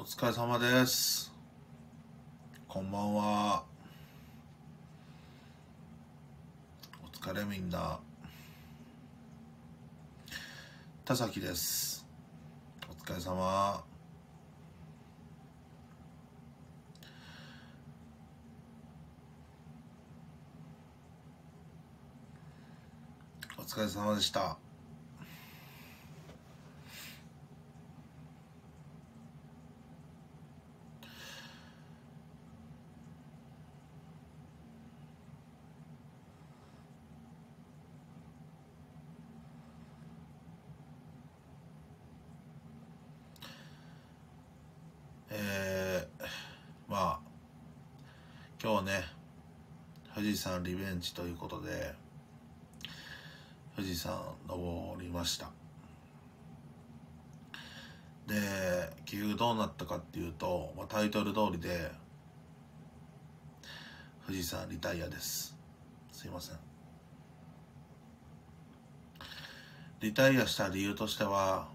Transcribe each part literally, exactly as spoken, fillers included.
疲れ様です。こんばんは。お疲れみんな。田崎です。お疲れ様。お疲れ様でした。えー、まあ今日ね、富士山リベンジということで富士山登りました。で結局どうなったかっていうと、まあ、タイトル通りで富士山リタイアです。すいません。リタイアした理由としては、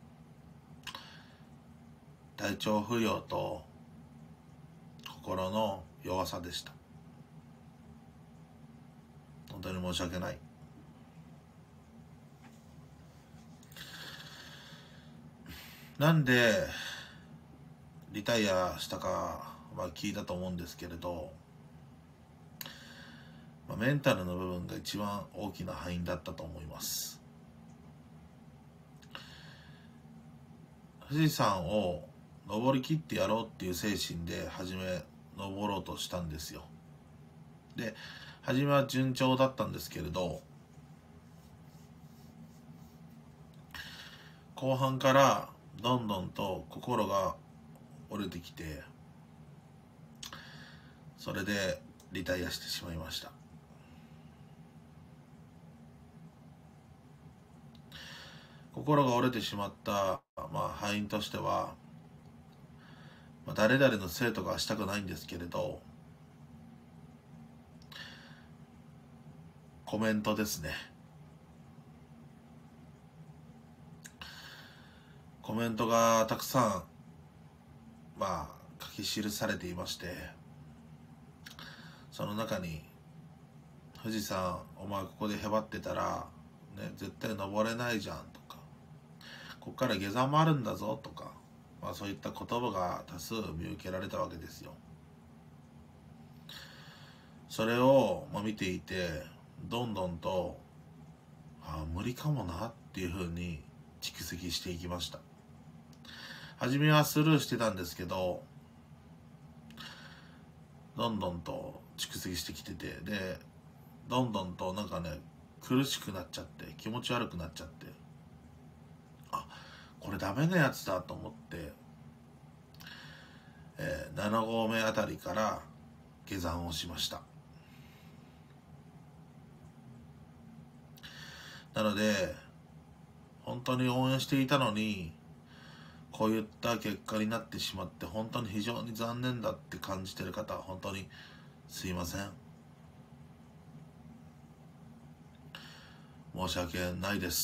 体調不良と心の弱さでした。本当に申し訳ない。なんでリタイアしたかは聞いたと思うんですけれど、まあ、メンタルの部分が一番大きな敗因だったと思います。富士山を登りきってやろうっていう精神で初め登ろうとしたんですよ。で初めは順調だったんですけれど、後半からどんどんと心が折れてきて、それでリタイアしてしまいました。心が折れてしまった、まあ、敗因としては、まあ、誰々のせいとかはしたくないんですけれど、コメントですね。コメントがたくさんまあ書き記されていまして、その中に「富士山お前ここでへばってたら、ね、絶対登れないじゃん」とか「こっから下山もあるんだぞ」とか、まあ、そういった言葉が多数見受けられたわけですよ。それを、まあ、見ていてどんどんとあ無理かもなっていうふうに蓄積していきました。初めはスルーしてたんですけど、どんどんと蓄積してきてて、でどんどんとなんかね苦しくなっちゃって気持ち悪くなっちゃって、あこれダメなやつだと思って、えー、なな合目あたりから下山をしました。なので本当に応援していたのにこういった結果になってしまって本当に非常に残念だって感じてる方は本当にすいません。申し訳ないです。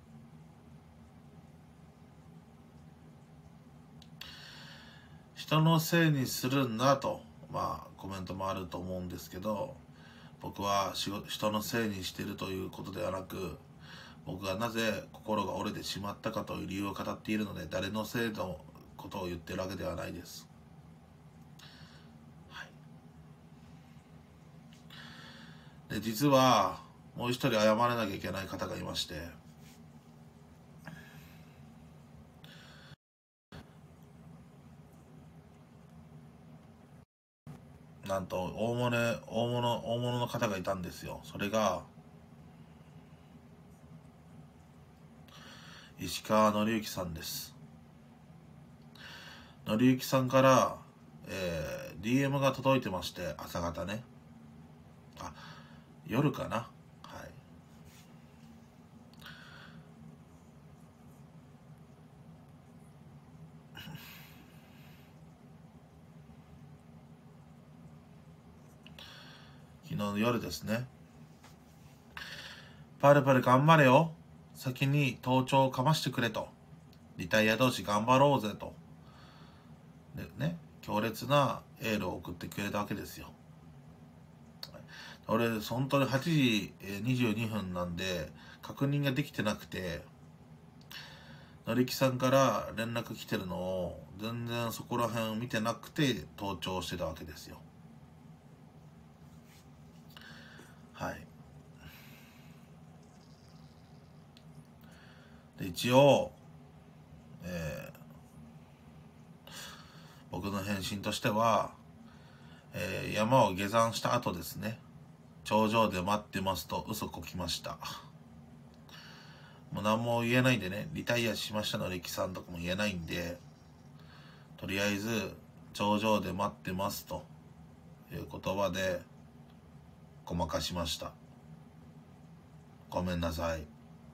人のせいにするんだと、まあコメントもあると思うんですけど、僕は人のせいにしているということではなく、僕がなぜ心が折れてしまったかという理由を語っているので、誰のせいのことを言ってるわけではないです。はい、で実はもう一人謝らなきゃいけない方がいまして、なんと大物大物大物の方がいたんですよ。それが石川紀之さんです。紀之さんから、えー、ディーエム が届いてまして、朝方ね、あ夜かな、はい。昨日の夜ですね。パルパル頑張れよ、先に盗聴をかましてくれと、リタイア同士頑張ろうぜと、 強烈なエールを送ってくれたわけですよ。俺本当にはちじにじゅうにふんなんで確認ができてなくて、のりきさんから連絡来てるのを全然そこら辺見てなくて登頂してたわけですよ。はい。で一応、えー、僕の返信としては、えー、山を下山した後ですね、頂上で待ってますと嘘こきました。もう何も言えないんでね、リタイアしましたの力さんとかも言えないんで、とりあえず頂上で待ってますという言葉でごまかしました。ごめんなさい。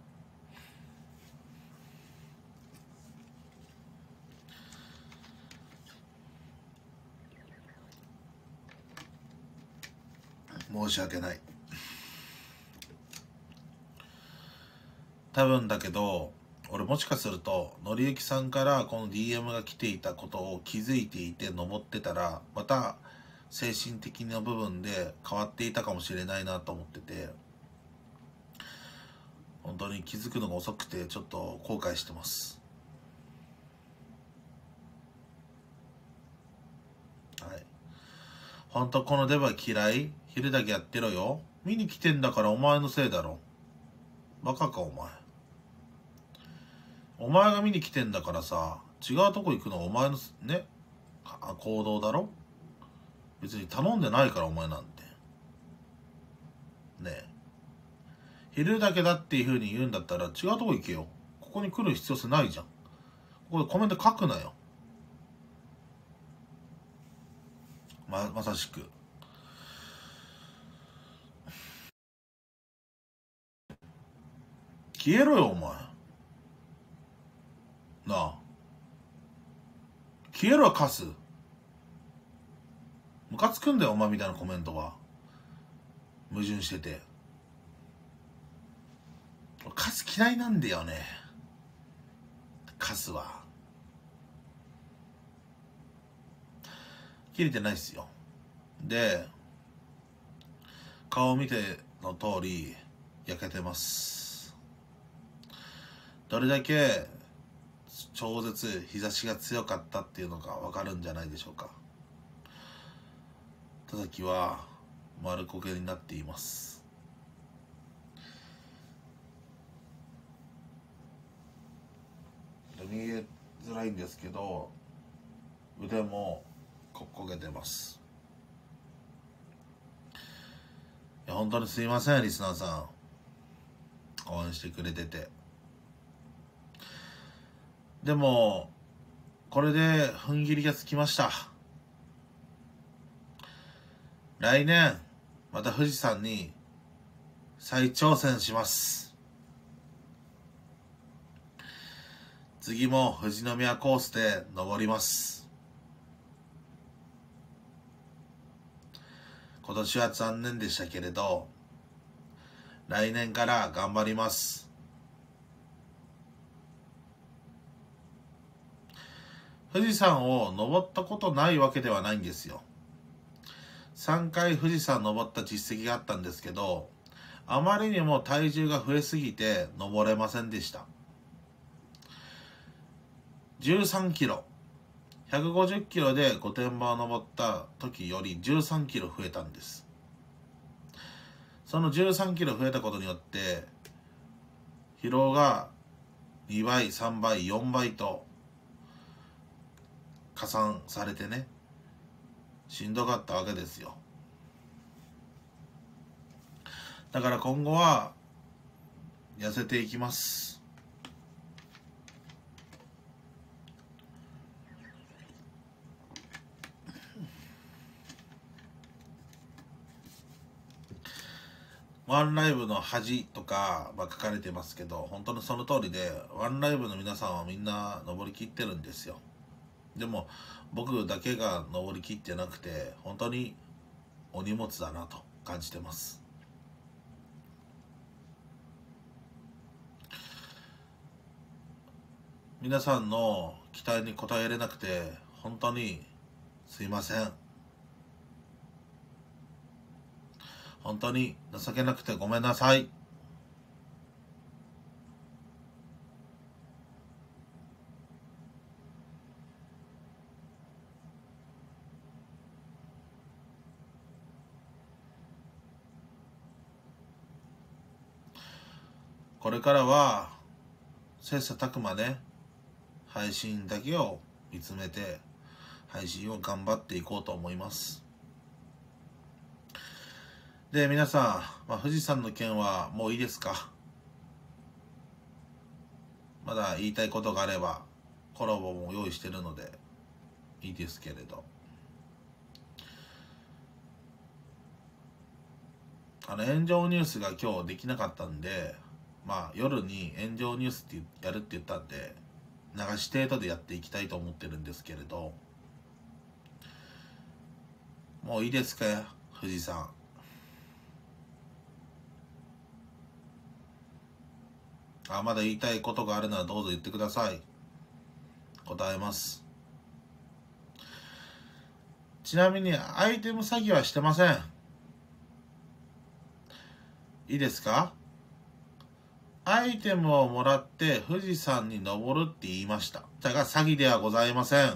申し訳ない。多分だけど俺もしかするとのりゆきさんからこの ディーエム が来ていたことを気づいていて登ってたら、また精神的な部分で変わっていたかもしれないなと思ってて、本当に気づくのが遅くてちょっと後悔してます。はい。本当このデバ嫌い？昼だけやってろよ。見に来てんだからお前のせいだろ。バカかお前。お前が見に来てんだからさ、違うとこ行くのはお前のね行動だろ。別に頼んでないからお前なんてねえ。昼だけだっていう風に言うんだったら違うとこ行けよ。ここに来る必要性ないじゃん。ここでコメント書くなよ。ままさしく消えろよお前なあ。消えろよカス。ムカつくんだよお前みたいなコメントが矛盾してて。カス嫌いなんだよね。カスは切れてないっすよ。で顔見ての通り焼けてます。どれだけ超絶日差しが強かったっていうのが分かるんじゃないでしょうか。田崎は丸焦げになっています。見えづらいんですけど腕も焦げてます。いや本当にすいませんリスナーさん、応援してくれてて。でもこれで踏ん切りがつきました。来年また富士山に再挑戦します。次も富士宮コースで登ります。今年は残念でしたけれど来年から頑張ります。富士山を登ったことないわけではないんですよ。さんかい富士山登った実績があったんですけど、あまりにも体重が増えすぎて登れませんでした。じゅうさんキロ、ひゃくごじゅっキロで御殿場を登った時よりじゅうさんキロ増えたんです。そのじゅうさんキロ増えたことによって疲労がにばい、さんばい、よんばいと加算されてね、しんどかったわけですよ。だから今後は痩せていきます。ワンライブの恥とか、まあ、書かれてますけど、本当にその通りで、ワンライブの皆さんはみんな登りきってるんですよ。でも僕だけが登りきってなくて本当にお荷物だなと感じてます。皆さんの期待に応えれなくて本当にすいません。本当に情けなくてごめんなさい。これからは切磋琢磨ね、配信だけを見つめて配信を頑張っていこうと思います。で、皆さん、まあ、富士山の件はもういいですか？まだ言いたいことがあればコラボも用意してるのでいいですけれど、あの炎上ニュースが今日できなかったんで、まあ夜に炎上ニュースってやるって言ったんで流し程度でやっていきたいと思ってるんですけれど、もういいですか、富士山。あ、まだ言いたいことがあるならどうぞ言ってください。答えます。ちなみにアイテム詐欺はしてません。いいですか？アイテムをもらって富士山に登るって言いました。だが詐欺ではございません。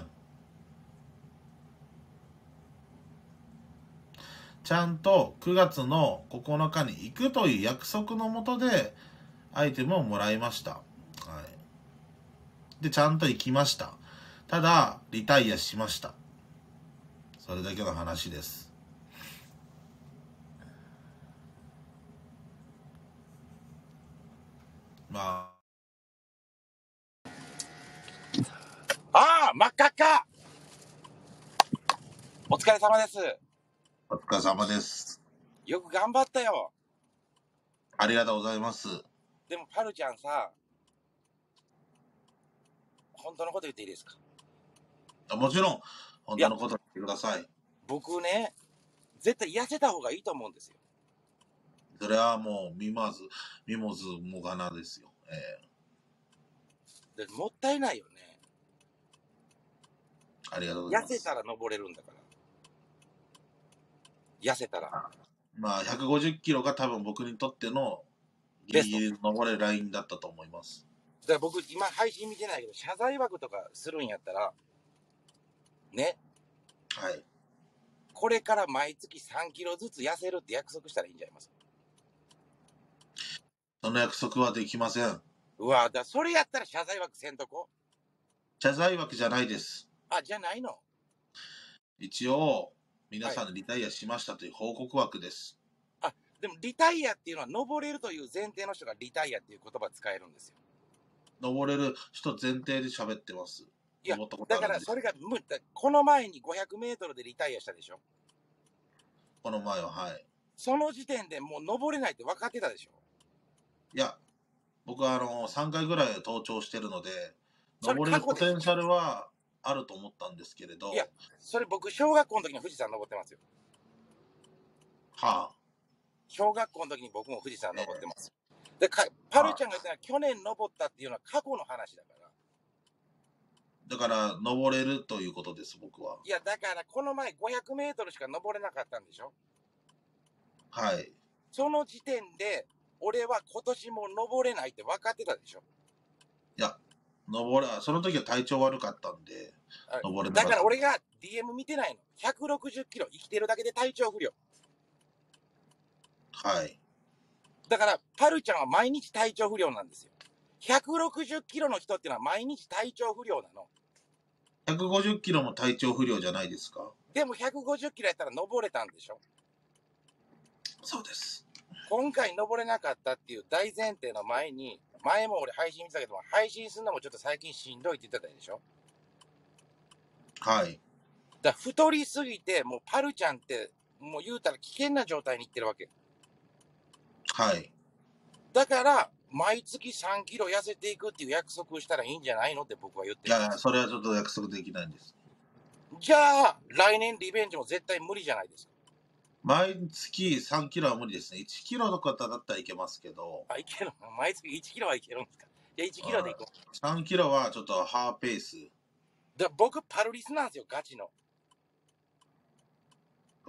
ちゃんとくがつのここのかに行くという約束のもとでアイテムをもらいました。はい。で、ちゃんと行きました。ただ、リタイアしました。それだけの話です。まあ。ああ、真っ赤っか。お疲れ様です。 お疲れ様です。 よく頑張ったよ。 ありがとうございます。 でも、パルちゃんさ、本当のこと言っていいですか？ もちろん、本当のこと言ってください。 僕ね、絶対痩せた方がいいと思うんですよ。 それはもう、見まず、見もずもがなですよ。えでもったいないよね。 ー、ありがとうございます。 痩せたら登れるんだから。痩せたら。 まあ、ひゃくごじゅっキロが多分僕にとってのギリギリの登れるラインだったと思います。 だから僕、今配信見てないけど、謝罪枠とかするんやったら、ね。 はい。 これから毎月さんキロずつ痩せるって約束したらいいんじゃないですか。 その約束はできません。 うわ、だそれやったら謝罪枠せんとこ。 謝罪枠じゃないです。 あ、じゃないの。 一応、皆さんでリタイアしましたという報告枠です。 はい、あ、でもリタイアっていうのは登れるという前提の人がリタイアっていう言葉使えるんですよ。 登れる人前提で喋ってます。 いや、だからそれが無理だ。この前にごひゃくメートルでリタイアしたでしょ。 この前は、はい。 その時点でもう登れないって分かってたでしょ。 いや、僕はあのさんかいぐらい登頂してるので、登れるポテンシャルはあると思ったんですけれど。 いや、それ僕、小学校の時に富士山登ってますよ。 はあ。 小学校の時に僕も富士山登ってます。えー、でかパルちゃんが言ったのは、去年登ったっていうのは過去の話だから。 だから、登れるということです、僕は。 いや、だから、この前ごひゃくメートルしか登れなかったんでしょ。 はい。 その時点で、俺は今年も登れないって分かってたでしょ。 いや、登ら、その時は体調悪かったんで、登れなかった。 だから俺が ディーエム 見てないの。ひゃくろくじゅっキロ生きてるだけで体調不良。 はい。 だから、パルちゃんは毎日体調不良なんですよ。ひゃくろくじゅっキロの人っていうのは毎日体調不良なの。 ひゃくごじゅっキロも体調不良じゃないですか？ でもひゃくごじゅっキロやったら登れたんでしょ？ そうです。 今回登れなかったっていう大前提の前に、前も俺配信見てたけども、配信するのもちょっと最近しんどいって言ってたでしょ？ はい。 だから太りすぎて、もうパルちゃんって、もう言うたら危険な状態にいってるわけ。 はい。 だから、毎月さんキロ痩せていくっていう約束をしたらいいんじゃないのって僕は言ってる。 いやいや、それはちょっと約束できないんです。 じゃあ、来年リベンジも絶対無理じゃないですか。 毎月さんキロは無理ですね。いちキロとかだったらいけますけど。 あ、いける。毎月いちキロはいけるんですか。いや、いちキロでいこう。 さんキロはちょっとハーペース。 だ僕、パルリスなんですよ、ガチの。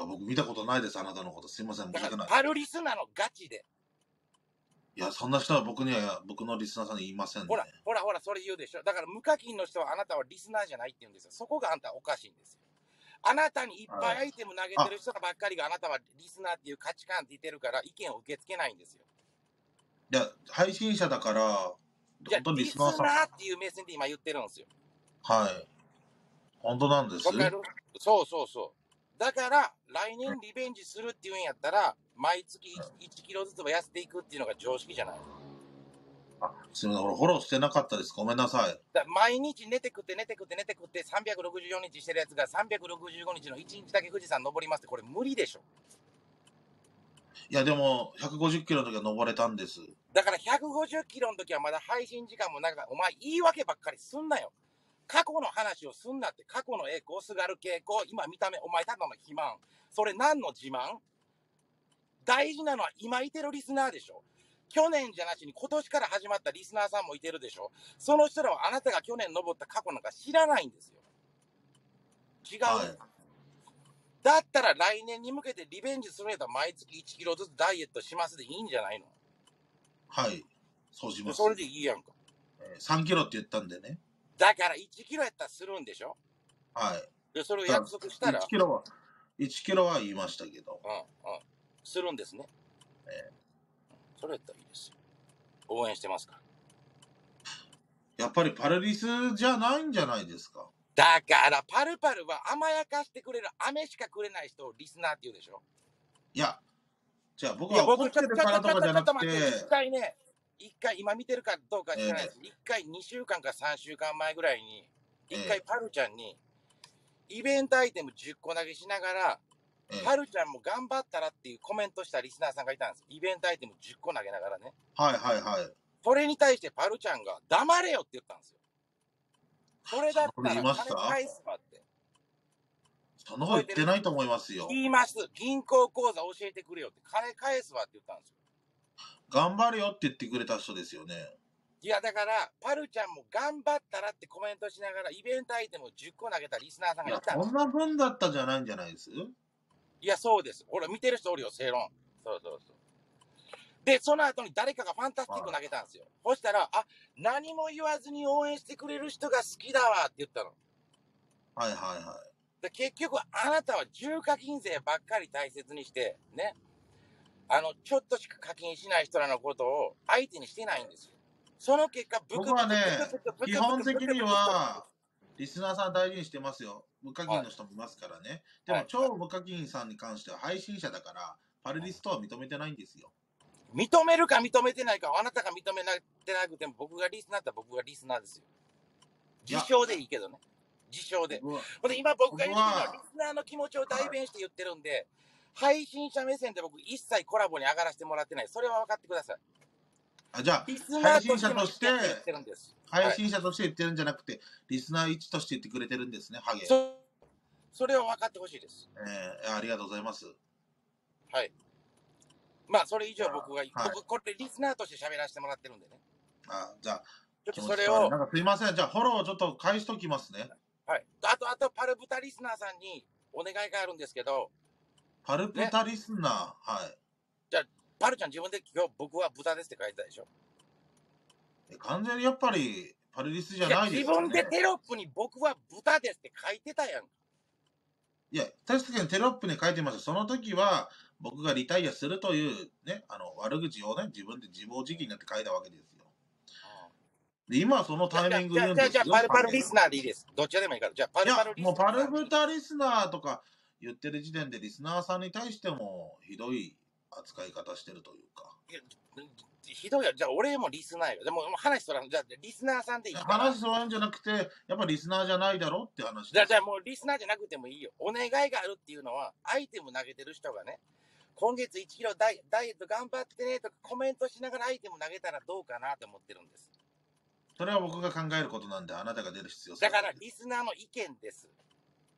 あ、僕見たことないです、あなたのこと。すいません、申だから、 し訳ない。 パルリスナーのガチで。 いや、そんな人は僕には、僕のリスナーさんに言いませんね。 ほら、ほら、ほら、それ言うでしょ。だから、無課金の人はあなたはリスナーじゃないって言うんですよ。そこがあんたおかしいんですよ。あなたにいっぱいアイテム投げてる人ばっかりがあなたはリスナーっていう価値観って言ってるから意見を受け付けないんですよ。 いや、配信者だから、 じゃあ、 本当リスリスナーさん。 ナーっていう目線で今言ってるんですよ。 はい。本当なんです。 わかる？そうそうそう。だから、来年リベンジするっていうんやったら、毎月 いち, キロずつは痩せていくっていうのが常識じゃない。 あ、すみません、俺フォローしてなかったです。ごめんなさい。 だ毎日寝て食って寝て食って寝て食ってさんびゃくろくじゅうよっかしてるやつがさんびゃくろくじゅうごにちのいちにちだけ富士山登りますって、これ無理でしょ。 いや、でも、ひゃくごじゅっキロの時は登れたんです。 だからひゃくごじゅっキロの時はまだ配信時間も長い。お前言い訳ばっかりすんなよ。過去の話をすんなって。過去の栄光、すがる傾向、今見た目、お前ただの肥満。それ何の自慢？大事なのは今いてるリスナーでしょ。去年じゃなしに今年から始まったリスナーさんもいてるでしょ。その人らはあなたが去年登った過去なんか知らないんですよ。違う、 はい。 だったら来年に向けてリベンジするんやったら毎月いちキロずつダイエットしますでいいんじゃないの？ はい。そうします。 それでいいやんか。 えーさんキロって言ったんでね。 だからいちキロやったらするんでしょ。 はい。 でそれを約束したらいちキロは、いちキロは言いましたけど。 うんうん。するんですね。 えー、それやったらいいですよ。応援してますから。 やっぱりパルリスじゃないんじゃないですか。 だからパルパルは甘やかしてくれる、飴しかくれない人をリスナーって言うでしょ。 いや、じゃあ僕いや、 は怒僕、ちょっと、 ってるからとかじゃなくて、 一回ね、一回、今見てるかどうか知らないです。一、 え回、にしゅうかんかさんしゅうかんまえぐらいに、一回、 えパルちゃんに、イベントアイテムじゅっこ投げしながら、 ええパルちゃんも頑張ったらっていうコメントしたリスナーさんがいたんです。イベントアイテムじゅっこ投げながらね。 はいはいはい。 それに対してパルちゃんが、黙れよって言ったんですよ。それだったら金返すわって。 その方言ってないと思いますよ。 言います。銀行口座教えてくれよって。金返すわって言ったんですよ。 頑張れよって言ってくれた人ですよね。 いや、だから、パルちゃんも頑張ったらってコメントしながら、イベントアイテムをじゅっこ投げたリスナーさんがいたんです。 そんな分だったじゃないんじゃないです。 いや、そうです。ほら、見てる人おるよ、正論。そうそうそう。で、その後に誰かがファンタスティック投げたんですよ。そしたら、あ、何も言わずに応援してくれる人が好きだわって言ったの。 はいはいはい。 で結局、あなたは重課金税ばっかり大切にして、ね。あの、ちょっとしか課金しない人らのことを相手にしてないんですよ。その結果、ブクブク僕はね、基本的には、リスナーさん大事にしてますよ。無課金の人もいますからね。でも、超無課金さんに関しては配信者だから、パルリストは認めてないんですよ。 認めるか認めてないかはあなたが認めてなくても僕がリスナーだったら僕がリスナーですよ。自称でいいけどね。自称で。で今僕が言ってるのはリスナーの気持ちを代弁して言ってるんで、配信者目線で僕一切コラボに上がらせてもらってない。それは分かってください。 あ、じゃあ、配信者として、配信者として言ってるんじゃなくて、リスナーいちとして言ってくれてるんですね、ハゲ。 そ, それは分かってほしいです。 えー、ありがとうございます。 はい。まあ、それ以上僕が、はい、僕、これリスナーとして喋らせてもらってるんでね。 あ、じゃあ、 ちょっとそれを。 なんかすいません。じゃあ、フォローをちょっと返しときますね。 はい。あと、あと、パルブタリスナーさんにお願いがあるんですけど。 パルブタリスナー、ね、はい。 じゃあ、パルちゃん自分で今日僕は豚ですって書いてたでしょ。 完全にやっぱり、パルリスじゃないですよね。自分でテロップに僕は豚ですって書いてたやん。 いや、確かにテロップに書いてました。その時は、僕がリタイアするというね、あの、悪口をね、自分で自暴自棄になって書いたわけですよ。で、今はそのタイミング言うんですよ。 じゃあ、じゃあ、パルパルリスナーでいいです。どっちでもいいから。じゃあ、パルパルリスナー。 いや、もうパルブタリスナーとか言ってる時点でリスナーさんに対してもひどい扱い方してるというか。 いや、ひどいや。じゃあ、俺もリスナーよ。でも、話そらん、じゃあ、リスナーさんでいいから。 話そらんじゃなくて、やっぱリスナーじゃないだろって話。 じゃあ、じゃあもうリスナーじゃなくてもいいよ。お願いがあるっていうのは、アイテム投げてる人がね、今月いちキロダイエット頑張ってねとかコメントしながらアイテム投げたらどうかなと思ってるんです。 それは僕が考えることなんで、あなたが出る必要だからリスナーの意見です。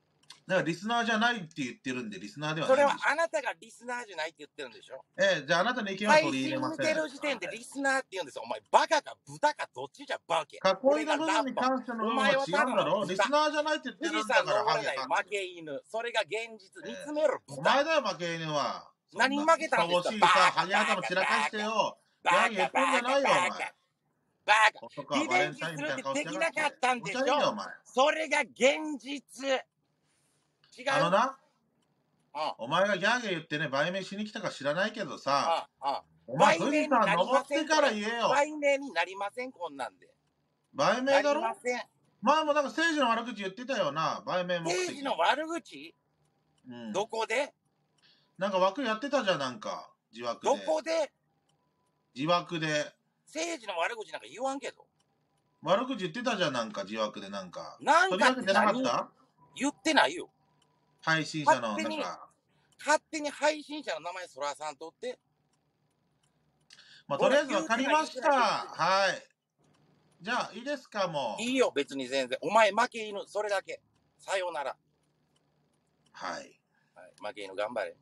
だからリスナーじゃないって言ってるんで、リスナーではそれないんでしょ。 はあなたがリスナーじゃないって言ってるんでしょ。 ええ、じゃああなたの意見は配取り入れ信ません。 見てる時点でリスナーって言うんですよ。お前バカか豚かどっちじゃバケ。 囲いの部分に関しての部分は違うんだろう。リスナーじゃないって言って富士るんだから、 山登れないハゲ負け犬。それが現実。見つめろ、 お豚。 前だよ、負け犬は。 何負けたんですか。 しいさ、ハゲ頭散らかしてよ。 バカ、 ギャン言ってんじゃないよ、お前。 バカ。 とかリベンジするってできなかったんでしょ。それが現実。違う。 あのな、 あお前がギャーゲー言ってね、売名しに来たか知らないけどさ、 ああお前富士山登ってから言えよ。 売名になりません、こんなんで。 売名だろ。 なりません。 前もなんか政治の悪口言ってたよな、売名目的。 政治の悪口、うん、どこでなんか枠やってたじゃん、なんか、自枠で。 どこで自枠で。 政治の悪口なんか言わんけど。 悪口言ってたじゃん、なんか、自枠でなんか。 なんか取り上げてなかった？ 言ってないよ。 配信者の、なんか。勝手に配信者の名前そらさんとって。 まあ、とりあえず分かりました。はい。じゃあ、いいですか、もう。 いいよ、別に全然。お前負け犬、それだけ。さようなら。 はい。 はい、負け犬、頑張れ。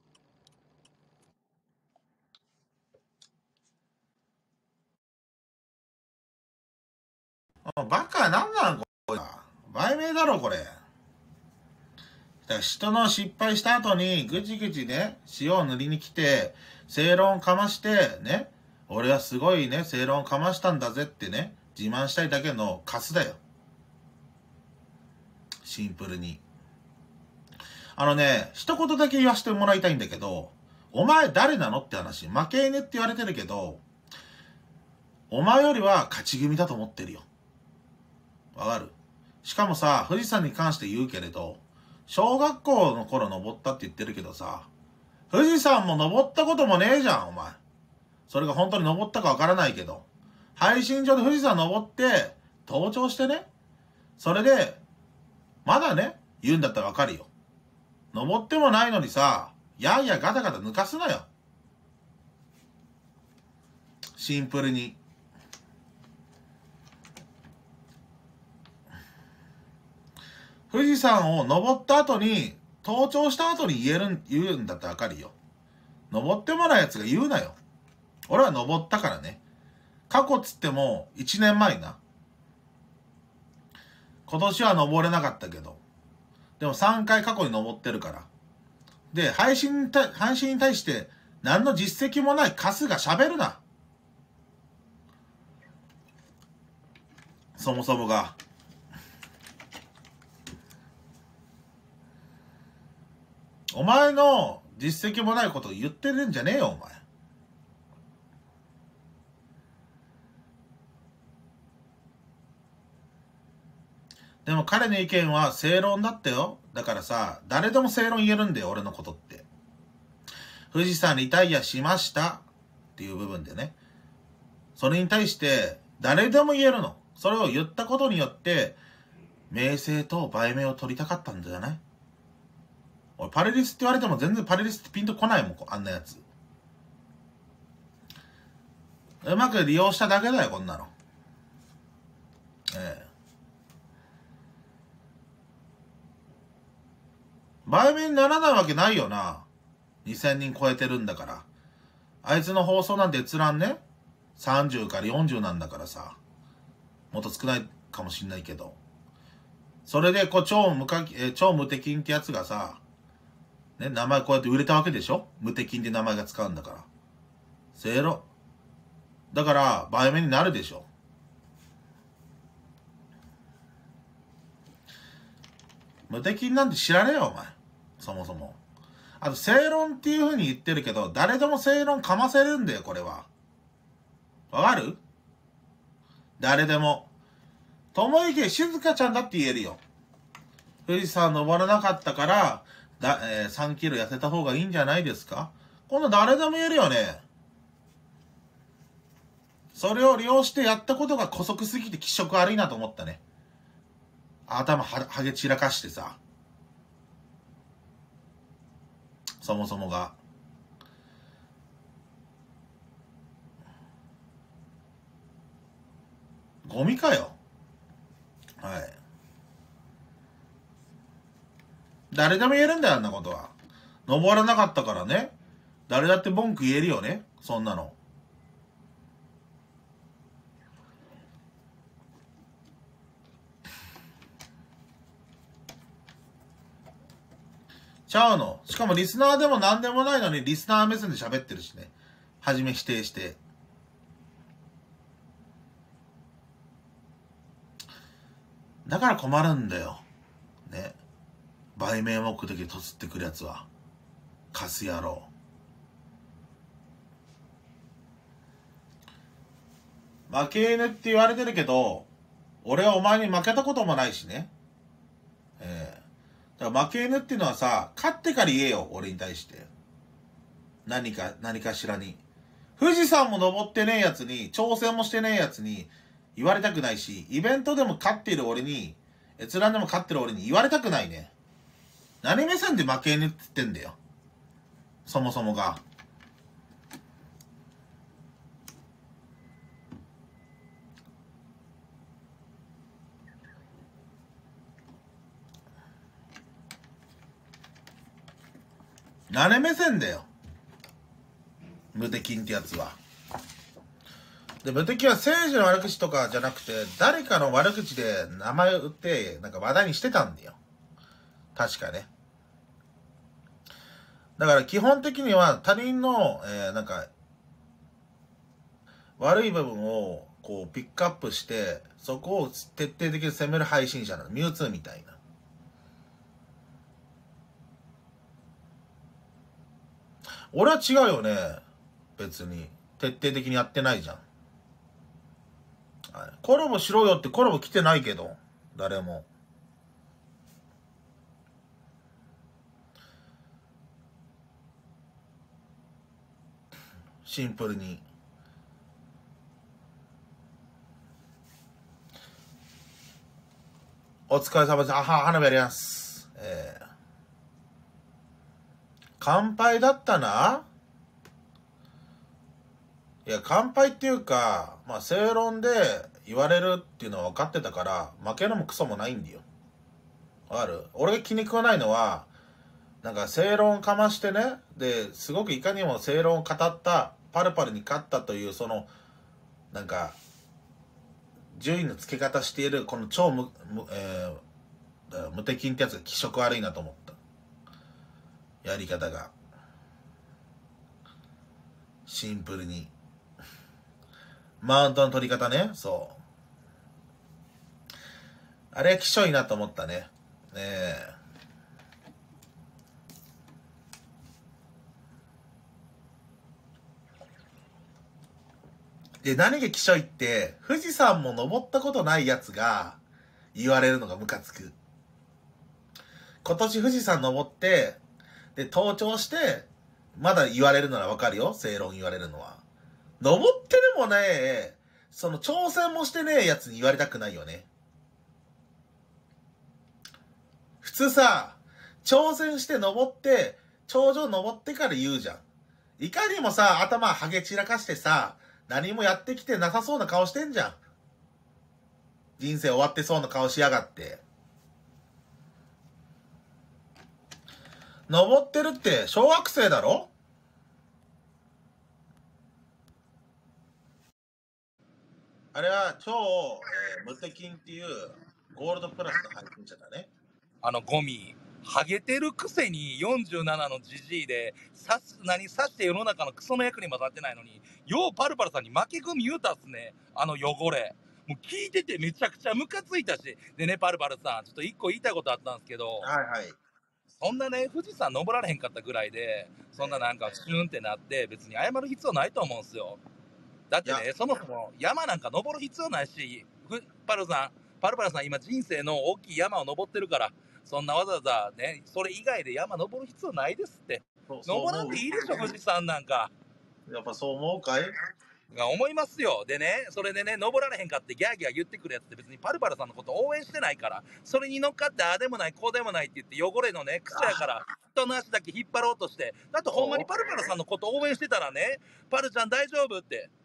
バカなんなんこれ。売名だろ、これ。人の失敗した後にぐちぐちね、塩を塗りに来て、正論をかまして、ね、俺はすごいね、正論をかましたんだぜってね、自慢したいだけのカスだよ。シンプルに。あのね、一言だけ言わせてもらいたいんだけど、お前誰なのって話。負け犬って言われてるけど、お前よりは勝ち組だと思ってるよ。わかる？しかもさ、富士山に関して言うけれど、小学校の頃登ったって言ってるけどさ、富士山も登ったこともねえじゃん、お前。それが本当に登ったかわからないけど、配信上で富士山登って、登頂してね、それで、まだね、言うんだったらわかるよ。登ってもないのにさ、やんやガタガタ抜かすなよ。シンプルに。富士山を登った後に、登頂した後に言える、言うんだってわかるよ。登ってもないやつが言うなよ。俺は登ったからね。過去っつってもいちねんまえな。今年は登れなかったけど。でもさんかい過去に登ってるから。で、配信に対、配信に対して何の実績もないカスが喋るな。そもそもが。お前の実績もないことを言ってるんじゃねえよ、お前。でも彼の意見は正論だったよ。だからさ、誰でも正論言えるんだよ、俺のことって。富士山リタイアしましたっていう部分でね。それに対して誰でも言えるの。それを言ったことによって、名声と売名を取りたかったんじゃない？俺パレリスって言われても全然パレリスってピンとこないもん、あんなやつ。うまく利用しただけだよ、こんなの。ええ。売名にならないわけないよな。にせんにん超えてるんだから。あいつの放送なんて閲覧ね、さんじゅうからよんじゅうなんだからさ。もっと少ないかもしんないけど。それで、こう、超無か、えー、超無敵金ってやつがさ、ね、名前こうやって売れたわけでしょ？無敵金って名前が使うんだから。せいろ。だから、売名になるでしょ。無敵金なんて知らねえよ、お前。そもそも。あと、正論っていう風に言ってるけど、誰でも正論かませるんだよ、これは。わかる？誰でも。ともいけ静香ちゃんだって言えるよ。富士山登らなかったから、だ、えー、さんキロ痩せた方がいいんじゃないですか？こんな誰でも言えるよね。それを利用してやったことが姑息すぎて気色悪いなと思ったね。頭は、はげ散らかしてさ。そもそもが。ゴミかよ。はい。 誰でも言えるんだよ、あんなことは。登らなかったからね。誰だって文句言えるよね、そんなの。ちゃうの。しかもリスナーでも何でもないのにリスナー目線で喋ってるしね。はじめ否定して。だから困るんだよ。ね。売名目的でとつってくるやつは。カス野郎。負け犬って言われてるけど、俺はお前に負けたこともないしね。ええだから負け犬っていうのはさ、勝ってから言えよ、俺に対して。何か、何かしらに。富士山も登ってねえやつに、挑戦もしてねえやつに言われたくないし、イベントでも勝っている俺に、閲覧でも勝ってる俺に言われたくないね。何目線で負け犬って言ってんだよ。そもそもが。何目線だよ。無敵ってやつは。で、無敵は政治の悪口とかじゃなくて、誰かの悪口で名前を売って、なんか話題にしてたんだよ。確かね。だから基本的には他人の、えー、なんか、悪い部分をこうピックアップして、そこを徹底的に責める配信者なの。ミュウツーみたいな。俺は違うよね。別に。徹底的にやってないじゃん。コラボしろよってコラボ来てないけど。誰も。シンプルに。お疲れ様です。あは、花火やります。えー、乾杯だったないや、乾杯っていうか、まあ、正論で言われるっていうのは分かってたから、負けるもクソもないんだよ。わかる？俺が気に食わないのは、なんか正論をかましてね、で、すごくいかにも正論を語った、パルパルに勝ったという、その、なんか、順位の付け方している、この超無、無えー、無敵ってやつが気色悪いなと思った。やり方が。シンプルに。マウントの取り方ね、そう。あれはきしょいなと思ったね。ねえ。で、何がきしょいって、富士山も登ったことないやつが言われるのがムカつく。今年富士山登って、で、登頂して、まだ言われるならわかるよ。正論言われるのは。登ってでもね、その挑戦もしてねえやつに言われたくないよね。普通さ、挑戦して登って、頂上登ってから言うじゃん。いかにもさ、頭ハゲ散らかしてさ、何もやってきてなさそうな顔してんじゃん。人生終わってそうな顔しやがって。登ってるって小学生だろ？あれは超、えー、無敵っていうゴールドプラスの配信者だね。 あのゴミ。ハゲてるくせによんじゅうななのジジイで、さす、何さして世の中のクソの役にも立ってないのに、ようパルパルさんに負け組言うたっすね。あの汚れ。もう聞いててめちゃくちゃムカついたし。でね、パルパルさん、ちょっと一個言いたいことあったんですけど、 はいはい。 そんなね、富士山登られへんかったぐらいで、そんななんかシューンってなって、別に謝る必要ないと思うんすよ。だってね、そもそも山なんか登る必要ないし、パルさん、パルパルさん今人生の大きい山を登ってるから、そんなわざわざね、それ以外で山登る必要ないですって。登らんでいいでしょ、富士山なんか。 やっぱそう思うかい？ が思いますよ。でね、それでね、登られへんかってギャーギャー言ってくるやつって別にパルパルさんのこと応援してないから、それに乗っかってああでもないこうでもないって言って汚れのね、クソやから人の足だけ引っ張ろうとして、だってほんまにパルパルさんのこと応援してたらね、パルちゃん大丈夫って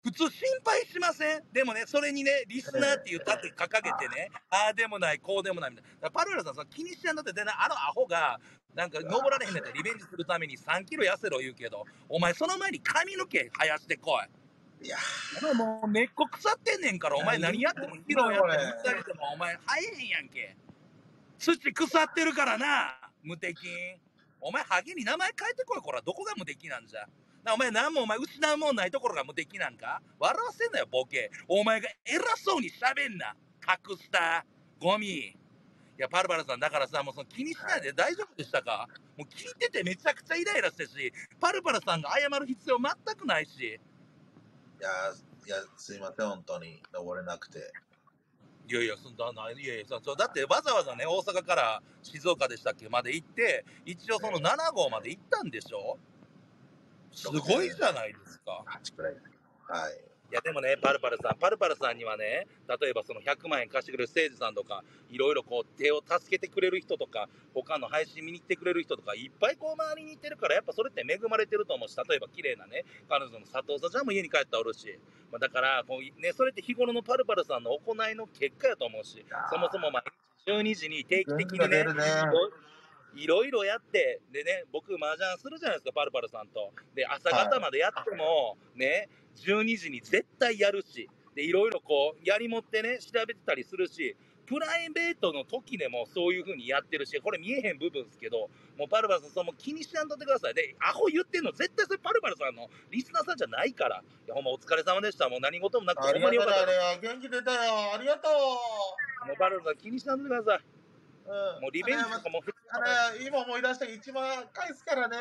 普通心配しません？でもね、それにね、リスナーっていう盾掲げてね、ああでもない、こうでもないみたいな。だからパルラさん、その気にしちゃうんだって、でなあのアホが、なんか登られへんねんったらリベンジするためにさんキロ痩せろ言うけど、お前その前に髪の毛生やしてこい。 いやあのもう根っこ腐ってんねんから、お前何やってもキロやっても下げてもお前生えへんやんけ。土腐ってるからな、無敵。お前ハゲに名前変えてこい、こら。どこが無敵なんじゃ。なお前何もお前失うもんないところが無敵なんか。笑わせんなよ、ボケ。お前が偉そうに喋んな。隠したゴミ。いや、パルパルさん、だからさ、もうその気にしないで大丈夫でしたか？もう聞いててめちゃくちゃイライラしてし、パルパルさんが謝る必要全くないし。 いやいや、すいません、本当に登れなくて。 いやいや、そんな、いやいや、そだってわざわざね、大阪から静岡でしたっけまで行って、一応そのなな号まで行ったんでしょ？すごいじゃないですか。 はちくらい。はい。 いやでもね、パルパルさん、パルパルさんにはね、例えばそのひゃくまんえん貸してくれる誠司さんとか、いろいろこう手を助けてくれる人とか、他の配信見に来てくれる人とか、いっぱいこう周りにいてるから、やっぱそれって恵まれてると思うし、例えば綺麗なね、彼女の佐藤さんちゃんも家に帰っておるし、まあ、だからこう、ね、それって日頃のパルパルさんの行いの結果やと思うし、そもそも毎日じゅうにじに定期的にね、いろいろやって、でね、僕、麻雀するじゃないですか、パルパルさんと。で、朝方までやっても、ね、じゅうにじに絶対やるし、で、いろいろこう、やりもってね、調べてたりするし、プライベートの時でもそういう風にやってるし、これ見えへん部分ですけど、もうパルパルさん、その気にしやんとってください。で、アホ言ってんの、絶対それパルパルさんのリスナーさんじゃないから。いや、ほんまお疲れ様でした。もう何事もなくて、ほんまによかった。 元気出たよ。ありがとう。 もうパルパルさん気にしやんとってください。 うん、 もうリベンジとかもあれ、今思い出したけどいちまん返すからね。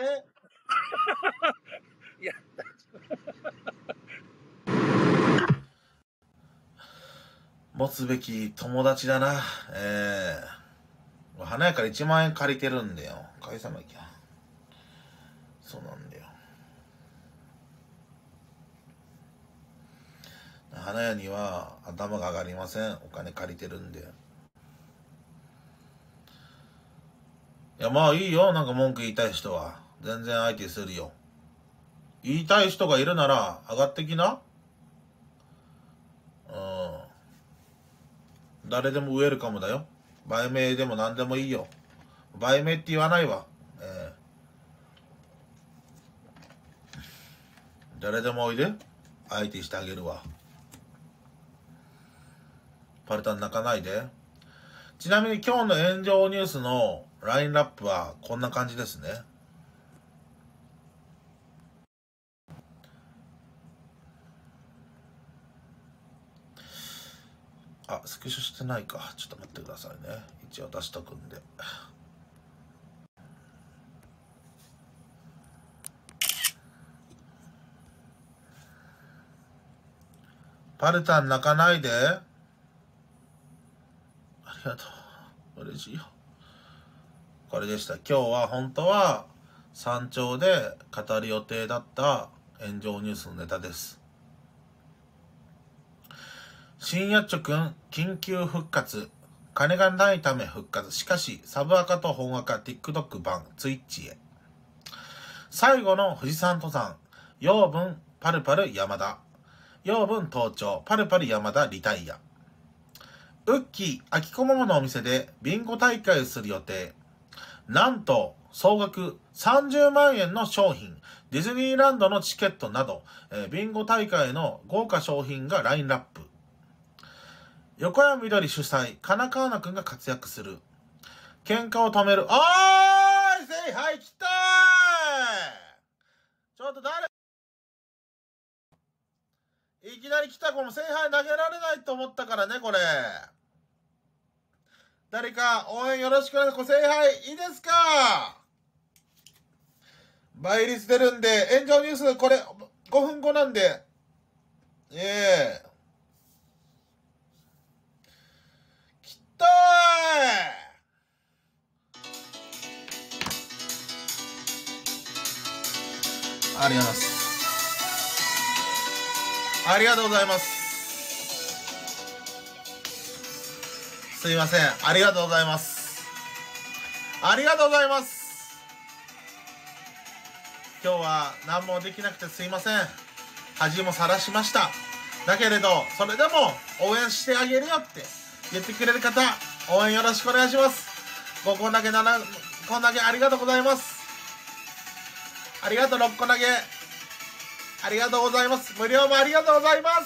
いや、 持つべき友達だな。ええー。花屋からいちまんえん借りてるんだよ。返さなきゃ。そうなんだよ。花屋には頭が上がりません。お金借りてるんで。いや、まあいいよ。なんか文句言いたい人は。全然相手するよ。言いたい人がいるなら、上がってきな。うん。誰でもウェルカムだよ。売名でも何でもいいよ。売名って言わないわ。えー、誰でもおいで。相手してあげるわ。パルタン泣かないで。ちなみに今日の炎上ニュースのラインラップはこんな感じですね。あ、スクショしてないか。ちょっと待ってくださいね。一応出しとくんで。パルタン泣かないで。ありがとう。嬉しいよ。これでした。今日は本当は山頂で語る予定だった炎上ニュースのネタです。深夜直くん緊急復活。金がないため復活。しかしサブアカと本アカ TikTok 版ツイッチへ。最後の富士山登山。養分パルパル山田。養分登頂パルパル山田リタイア。ウッキー秋子桃のお店でビンゴ大会をする予定。なんと総額さんじゅうまんえんの商品、ディズニーランドのチケットなど、えー、ビンゴ大会の豪華商品がラインナップ。横山みどり主催、金川菜くんが活躍する。喧嘩を止める。おーいせいはい来たーちょっと誰いきなり来た子も聖杯投げられないと思ったからね、これ。誰か応援よろしくお願いします。聖杯いいですか？倍率出るんで、炎上ニュースこれごふんごなんで。ええー。来たーありがとうございます。ありがとうございます。すいません。ありがとうございます。ありがとうございます。今日は何もできなくてすいません。 恥もさらしました。だけれど、それでも応援してあげるよって言ってくれる方、応援よろしくお願いします。ごこ投げななこ投げありがとうございます。ありがとうろっこ投げありがとうございます。無料もありがとうございます。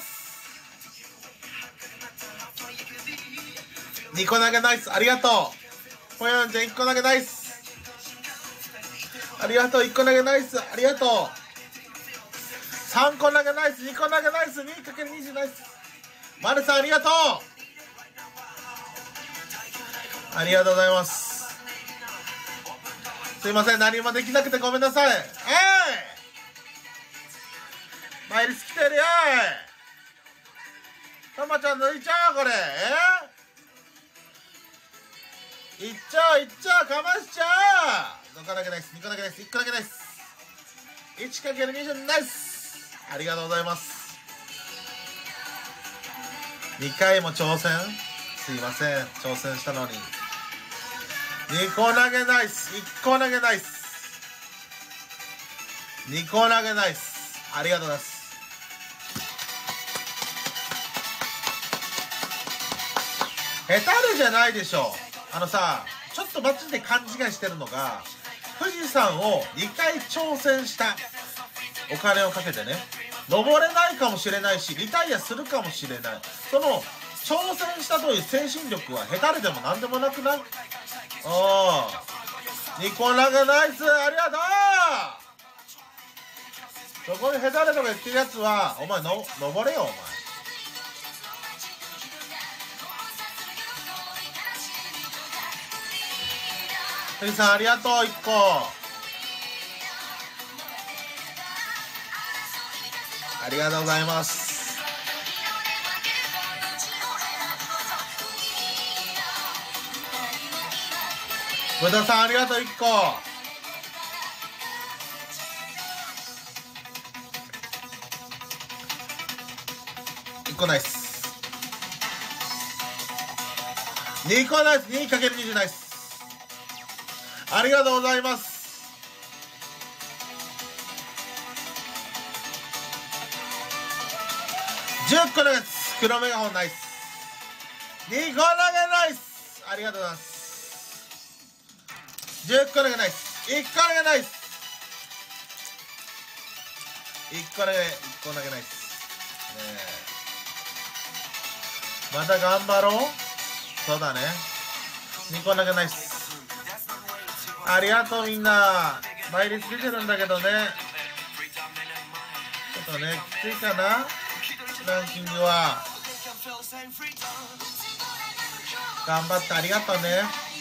にこ投げナイスありがとう。ぽよんちゃんいっこ投げナイスありがとう。いっこ投げナイスありがとう。さんこ投げナイス、にこ投げナイス、 にかけるにじゅう ナイス。まるさんありがとう。ありがとうございます。すいません、何もできなくてごめんなさい。えいマイリス来てるよい。たまちゃん抜いちゃうこれ。えいっちゃういっちゃうかましちゃう。ごこだけナイス、にこだけナイス、いっこだけナイス、 いちかけるにじゅう ナイス。ありがとうございます。にかいも挑戦、すいません、挑戦したのに。にこ投げナイス、いっこ投げナイス、にこ投げナイス。ありがとうございます。下手るじゃないでしょ。あのさ、ちょっとマジで勘違いしてるのが、富士山をにかい挑戦したお金をかけてね、登れないかもしれないしリタイアするかもしれない。その挑戦したという精神力は下手れでも何でもなくない？おー、ニコラがナイスありがとう。そこに下手れとか言ってるやつはお前の登れよお前。富士山ありがとういっこ。ありがとうございます。豚さんありがとういっこ。いっこナイス。にこナイス。 にかけるにじゅう ナイス。ありがとうございます。じゅっこです。黒メガホンナイス。にこ投げナイス。ありがとうございます。じゅっこ投げナイス。いっこ投げナイス。いっこ投げ、いっこ投げナイス。ねえ。また頑張ろう。そうだね。にこ投げナイス。ありがとうみんな。倍率出てるんだけどね。ちょっとね、きついかな。ランキングは頑張ってありがとうね。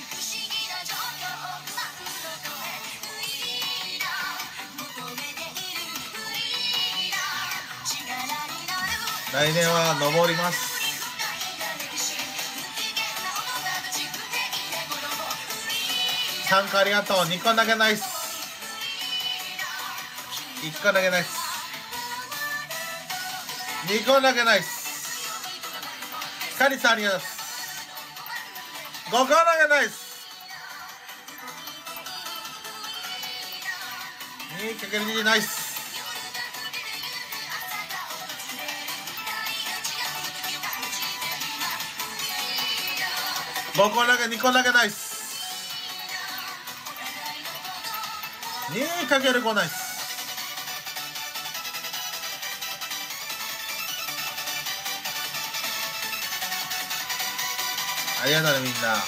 来年は登ります。参加ありがとう。にこ投げナイス。いっこ投げナイス。にこ投げナイス。カリさんありがとうございます。ごこ投げナイス。にかけるにじゅう ナイス。ごこ投げにこ投げナイス。にかけるご ナイス。ありがとうねみんな。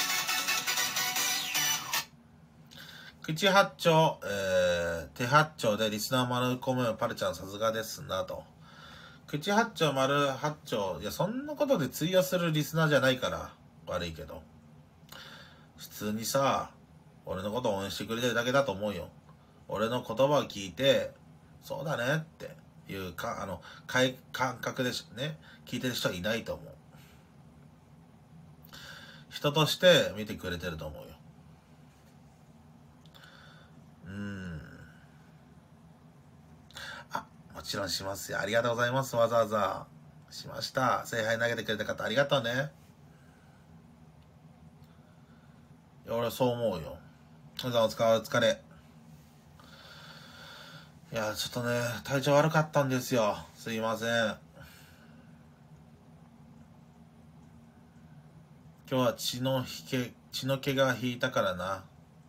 口八丁、えー、手八丁でリスナー丸込むパルちゃんさすがですなと。口八丁丸八丁、いやそんなことで通用するリスナーじゃないから悪いけど、普通にさ俺のことを応援してくれてるだけだと思うよ。俺の言葉を聞いてそうだねっていうかあの感覚でね聞いてる人はいないと思う。人として見てくれてると思うよ。うーん。あ、もちろんしますよ。ありがとうございます。わざわざしました。聖杯投げてくれた方ありがとうね。いや俺はそう思うよ。お疲れお疲れ。 いや、ちょっとね、体調悪かったんですよ。すいません。今日は血の引け、血の気が引いたからな。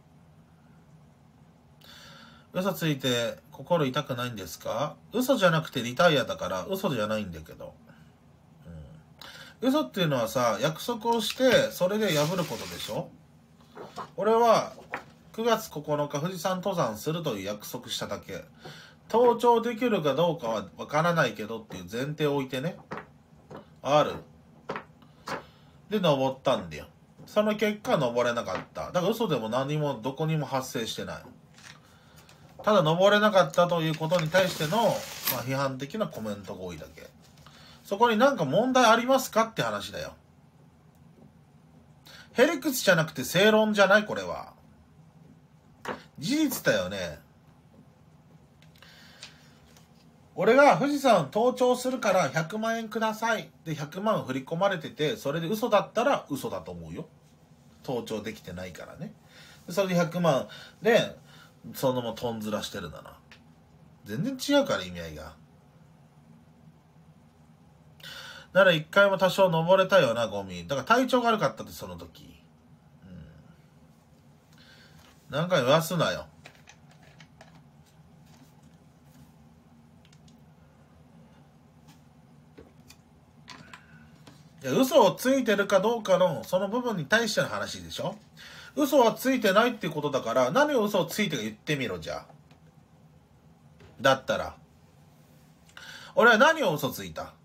嘘ついて心痛くないんですか？嘘じゃなくてリタイアだから嘘じゃないんだけど。うん、嘘っていうのはさ、約束をしてそれで破ることでしょ？俺はくがつここのか富士山登山するという約束しただけ。登頂できるかどうかはわからないけどっていう前提を置いてね。ある。で、登ったんだよ。その結果登れなかった。だから嘘でも何もどこにも発生してない。ただ登れなかったということに対しての、まあ、批判的なコメントが多いだけ。そこになんか問題ありますかって話だよ。へりくつじゃなくて正論じゃない？これは事実だよね。俺が富士山登頂するからひゃくまんえんくださいでひゃくまん振り込まれてて、それで嘘だったら嘘だと思うよ。登頂できてないからね。それでひゃくまんでそのままとんずらしてるなら全然違うから、意味合いが。なら一回も多少登れたよな、ゴミ。だから体調が悪かったって、その時。うん。なんか言わすなよ。いや、嘘をついてるかどうかのその部分に対しての話でしょ。嘘はついてないっていうことだから、何を嘘をついてか言ってみろ、じゃあ。だったら。俺は何を嘘ついた？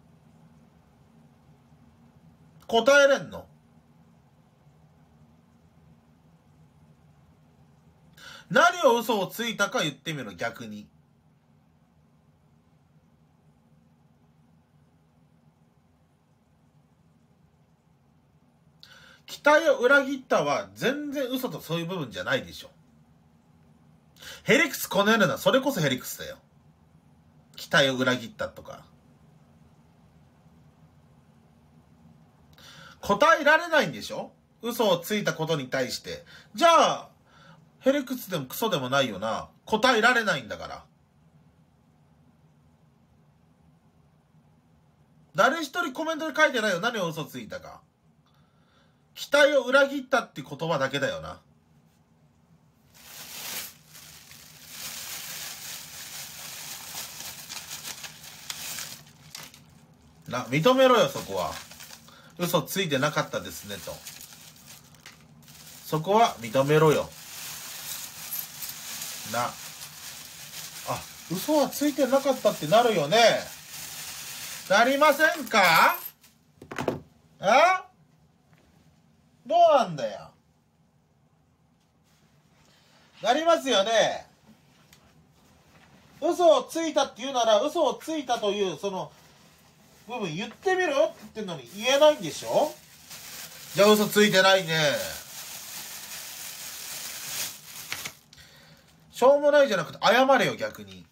答えれんの？何を嘘をついたか言ってみろ、逆に。期待を裏切ったは全然嘘とそういう部分じゃないでしょ。ヘリクスこねるな、それこそヘリクスだよ。期待を裏切ったとか。答えられないんでしょ？嘘をついたことに対して。じゃあ、ヘリクスでもクソでもないよな。答えられないんだから。誰一人コメントで書いてないよ。何を嘘ついたか。期待を裏切ったって言葉だけだよな。な、認めろよ、そこは。嘘ついてなかったですね、と。そこは認めろよ。な。あ、嘘はついてなかったってなるよね。なりませんか？あ？どうなんだよ。なりますよね。嘘をついたって言うなら、嘘をついたというその部分言ってみろって言ってんのに言えないんでしょ？じゃあ嘘ついてないね。しょうもないじゃなくて謝れよ、逆に。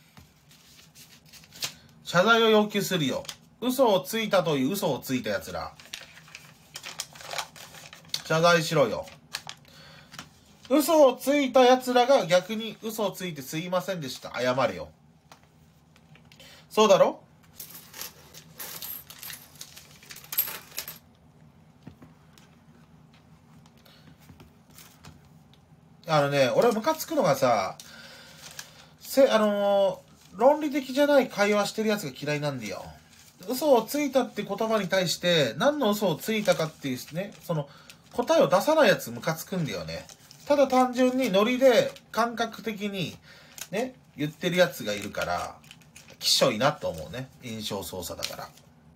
謝罪を要求するよ。嘘をついたという嘘をついたやつら。謝罪しろよ。嘘をついたやつらが逆に嘘をついてすいませんでした。謝れよ。そうだろ？あのね、俺ムカつくのがさ、せ、あのー、論理的じゃない会話してるやつが嫌いなんだよ。嘘をついたって言葉に対して、何の嘘をついたかっていうね、その、答えを出さないやつムカつくんだよね。ただ単純にノリで感覚的にね、言ってるやつがいるから、きしょいなと思うね。印象操作だから。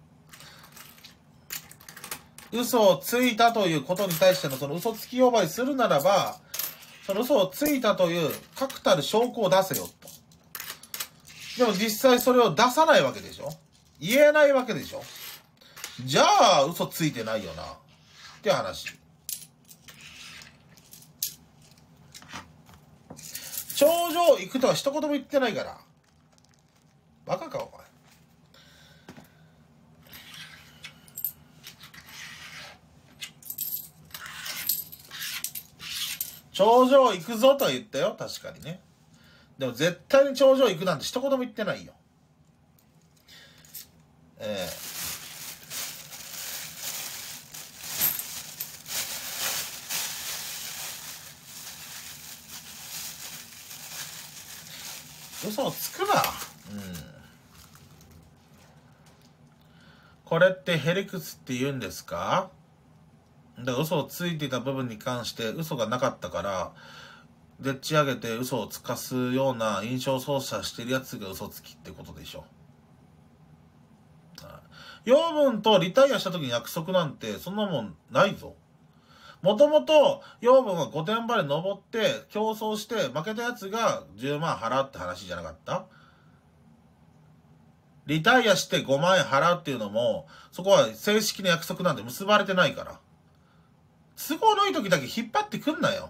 嘘をついたということに対してのその嘘つき呼ばわりするならば、その嘘をついたという確たる証拠を出せよと。でも実際それを出さないわけでしょ？言えないわけでしょ？じゃあ嘘ついてないよなって話。頂上行くとは一言も言ってないから。バカかお前。頂上行くぞとは言ったよ、確かにね。 でも絶対に頂上行くなんて一言も言ってないよ。ええ嘘をつくな。うん。これってヘリクツって言うんですか？だから嘘をついていた部分に関して嘘がなかったから、でっち上げて嘘をつかすような印象操作してるやつが嘘つきってことでしょ。養分とリタイアした時に約束なんてそんなもんないぞ。もともと養分は御殿場で登って競争して負けたやつがじゅうまん払うって話じゃなかった？リタイアしてごまんえん払うっていうのも、そこは正式な約束なんて結ばれてないから。都合のいい時だけ引っ張ってくんなよ。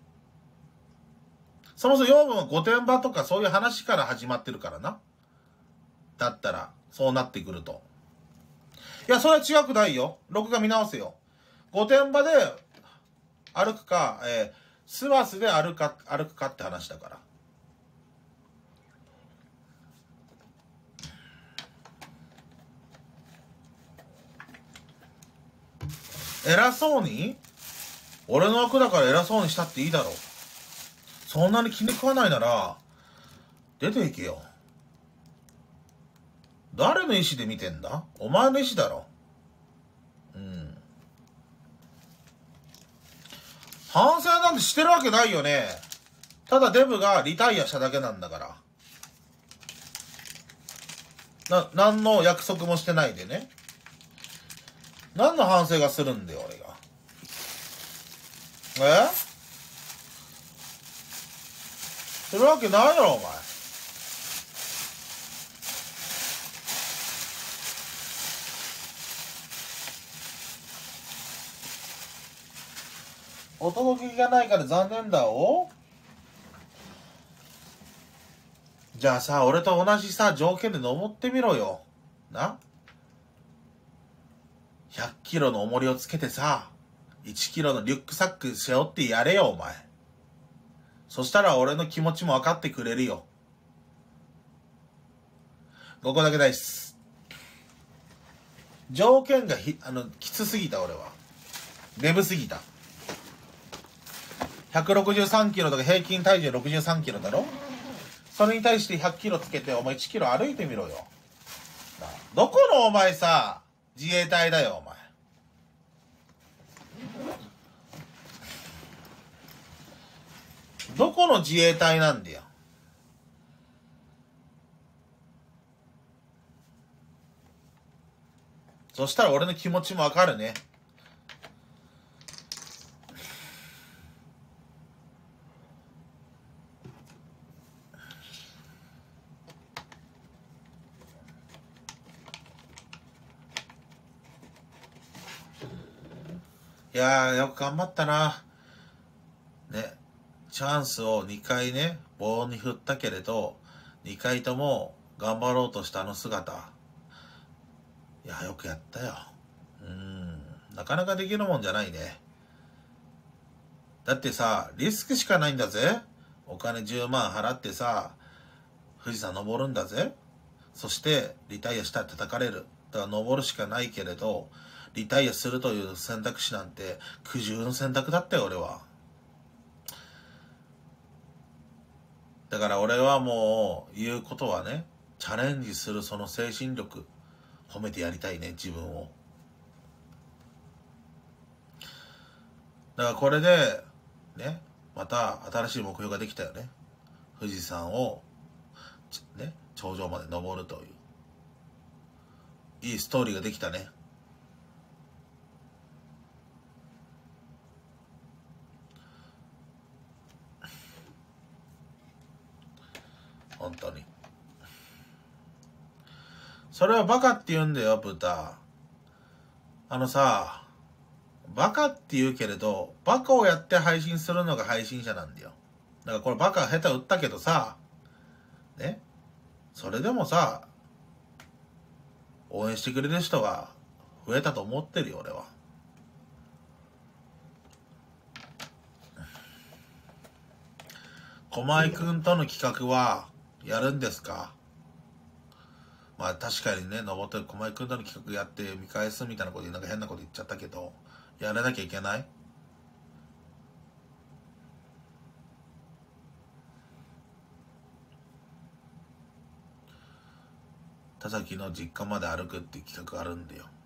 そもそも養分は御殿場とかそういう話から始まってるからな。だったら、そうなってくると。いや、それは違くないよ。録画見直せよ。御殿場で歩くか、えー、スワスで歩くか、歩くかって話だから。偉そうに？俺の枠だから偉そうにしたっていいだろう。そんなに気に食わないなら、出ていけよ。誰の意思で見てんだ？お前の意思だろ。うん。反省なんてしてるわけないよね。ただデブがリタイアしただけなんだから。な、何の約束もしてないでね。何の反省がするんだよ、俺が。え？するわけないだろ、お前。お届けがないから残念だお。じゃあさ、俺と同じさ、条件で登ってみろよ。な？ひゃっキロの重りをつけてさ、いちキロのリュックサック背負ってやれよ、お前。そしたら俺の気持ちも分かってくれるよ。ここだけないっす。条件がひ、あの、きつすぎた、俺は。デブすぎた。ひゃくろくじゅうさんキロとか平均体重ろくじゅうさんキロだろ？それに対してひゃっキロつけて、お前いちキロ歩いてみろよ。どこのお前さ、自衛隊だよ、お前。どこの自衛隊なんだよ。そしたら俺の気持ちもわかるね。いやー、よく頑張ったな。ね。チャンスをにかいね、棒に振ったけれど、にかいとも頑張ろうとしたあの姿。いや、よくやったよ。うーん。なかなかできるもんじゃないね。だってさ、リスクしかないんだぜ。お金じゅうまん払ってさ、富士山登るんだぜ。そして、リタイアしたら叩かれる。だから登るしかないけれど、リタイアするという選択肢なんて苦渋の選択だったよ、俺は。だから俺はもう言うことはね、チャレンジするその精神力、褒めてやりたいね、自分を。だからこれで、ね、また新しい目標ができたよね。富士山を、ね、頂上まで登るという。いいストーリーができたね。本当に。それはバカって言うんだよ、豚。あのさ、バカって言うけれど、バカをやって配信するのが配信者なんだよ。だからこれバカ下手打ったけどさ、ね。それでもさ、応援してくれる人が増えたと思ってるよ、俺は。 駒井くんとの企画はやるんですか？まあ確かにね、登って駒井くんとの企画やって見返すみたいなことなんか変なこと言っちゃったけど、やらなきゃいけない？田崎の実家まで歩くっていう企画あるんだよ。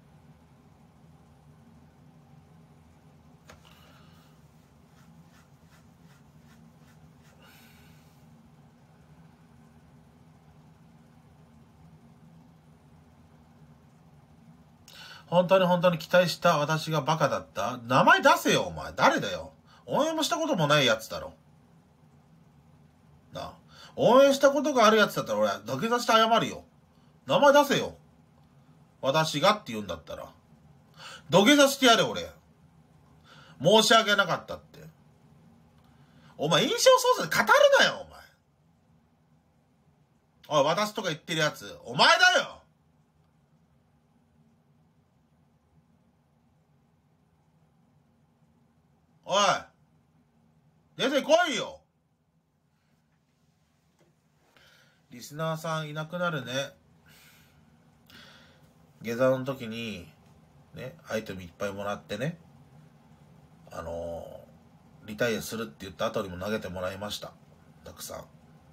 本当に本当に期待した私がバカだった？名前出せよ、お前。誰だよ。応援もしたこともないやつだろ。なあ。応援したことがあるやつだったら俺、土下座して謝るよ。名前出せよ。私がって言うんだったら。土下座してやれ、俺。申し訳なかったって。お前、印象操作で語るなよ、お前。おい、私とか言ってるやつ。お前だよ。おい。出てこいよ。リスナーさんいなくなるね。下山の時に、ね、アイテムいっぱいもらってね。あのー、リタイアするって言った後にも投げてもらいました。たくさん。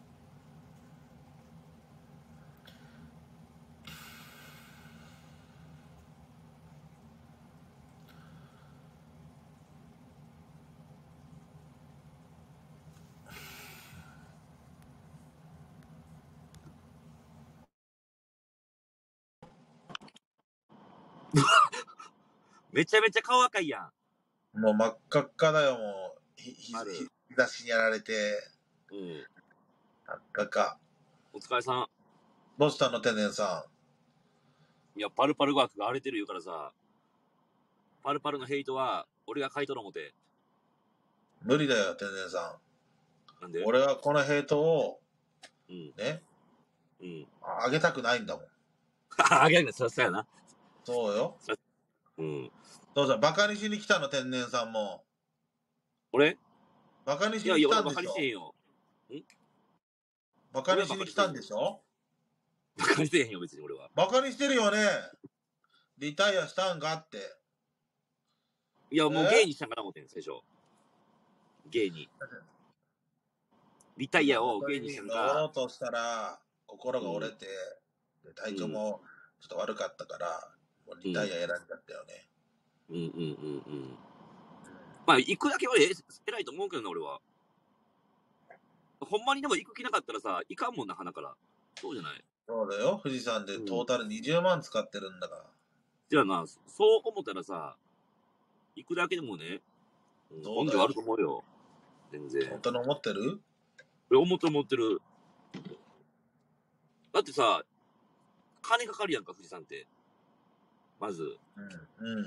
めちゃめちゃ顔赤いやん。もう真っ赤っかだよ、もう。ひ、ひ、日差しにやられて。 うん。 真っ赤っか。 お疲れさん。 どうしたの、天然さん。いや、パルパルワークが荒れてる言うからさ、パルパルのヘイトは、俺が買い取ろう思て。 無理だよ、天然さん。なんで？ 俺はこのヘイトを、 うん。 ね。 うん。 あげたくないんだもん。 あげなくて、そうやな。 そうよ。 うん。 どうぞ、バカにしに来たの、天然さんも。 俺？ バカにしにいやいや、 来たんでしょ？ 俺バカにしてへんよ。ん？ バカにしに来たんでしょ？ バカにしてへんよ、別に俺は。 バカにしてるよね。リタイアしたんかって。 いや、もうゲイにしたんかな思ってん、最初。ゲイに。リタイアをゲイにしたんか。 登ろうとしたら、心が折れて、うん、で体調もちょっと悪かったから、もうリタイア選んじゃったよね。 うんうんうんうん。まあ、行くだけはえ偉いと思うけどな、俺は。ほんまにでも行く気なかったらさ、行かんもんな、鼻から。そうじゃない？ そうだよ。富士山でトータルにじゅうまん使ってるんだから。 じゃあな、そう思ったらさ、行くだけでもね、根性あると思うよ。全然。 本当に思ってる？ 思ってる思ってる。だってさ、金かかるやんか、富士山って。まず。 うん。うん。うん、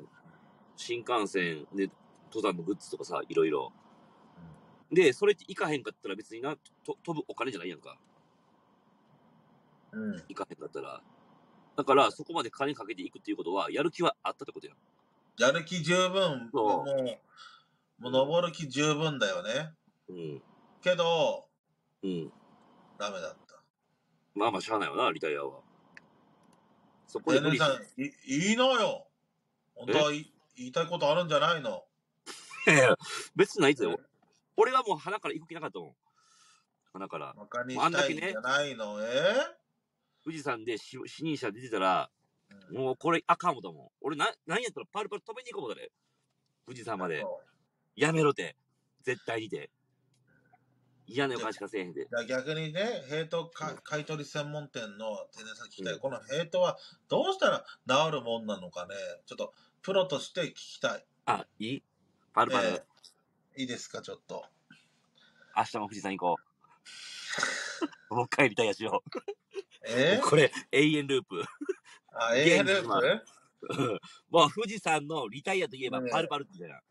新幹線で、登山のグッズとかさ、いろいろ。で、それって行かへんかったら別にな、と飛ぶお金じゃないやんか。 うん。 行かへんかったら。だから、そこまで金かけていくっていうことは、やる気はあったってことやん。 やる気十分。もう、もう登る気十分だよね。 うん。 けど、 うん。 ダメだった。 まあまあ、しゃあないよな、リタイアは。 そこで無理し。い、いいのよ。本当は言いたいことあるんじゃないの？ いやいや、別にないぞよ。俺はもう鼻から行く気なかったもん。鼻から。 バカにしたいんじゃないの？えー、 富士山で死人者出てたら、うん、もうこれあかんもんだもん。俺な、何やったらパルパル飛びに行こうもんだね。富士山まで。やめろて。絶対にて。嫌な予感しかせえへんで。 逆にね、ヘイト買い取り専門店の天然さん聞きたい、うん、このヘイトはどうしたら治るもんなのかね、ちょっとプロとして聞きたい。 あ、いい？パルパル、えー、いいですか、ちょっと。 明日も富士山行こう。もう一回リタイアしよう。 えー、 これ、永遠ループ。 あ、永遠ループもう富士山のリタイアといえばパルパルってじゃな。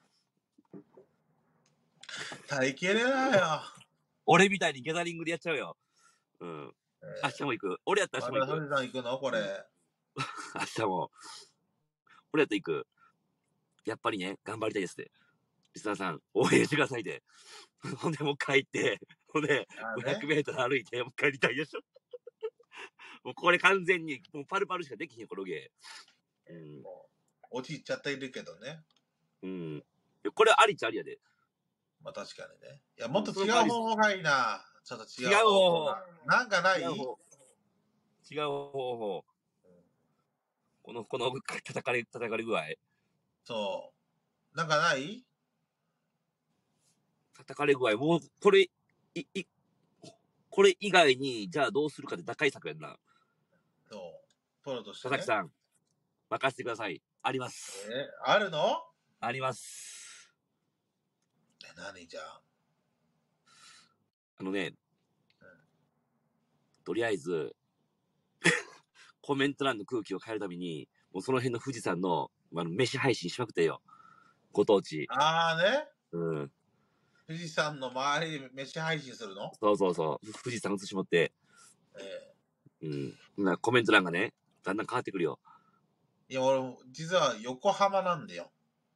耐えきれないよ。 俺みたいにギャザリングでやっちゃうよ。うん。えー、明日も行く。俺やったら明日も行く。 富士山行くのこれ。 明日も。俺やったら行く。やっぱりね、頑張りたいですって。リスナーさん、応援してくださいで。ほんでもう帰って、 ほんで、 あごひゃくね。 メートル歩いて、もう帰りたいでしょ。もうこれ完全に、もうパルパルしかできひん、このゲー。うん。 もう、落ちちゃっているけどね。 うん。これありっちゃありやで。 まあ確かにね。いや、もっと違その代わりう方法がいいな。ちょっと違う違う方法な。なんかない？ 違う方違う方法。この、この叩かれ、叩かれ具合。 そう。なんかない？ 叩かれ具合。もう、これ、い、い、これ以外に、じゃあどうするかって打開策やんな。 そう。プロとしてね。 佐々木さん、任せてください。あります。 えー、あるの？ あります。 え、何じゃあ。 あのね、 うん、 とりあえず、コメント欄の空気を変えるために、もうその辺の富士山の、あの、飯配信しまくってよ。ご当地。 あーね。 うん。 富士山の周りで飯配信するの？ そうそうそう。富士山映し持って。 えうん。なコメント欄がね、だんだん変わってくるよ。 ー、いや、俺、実は横浜なんだよ。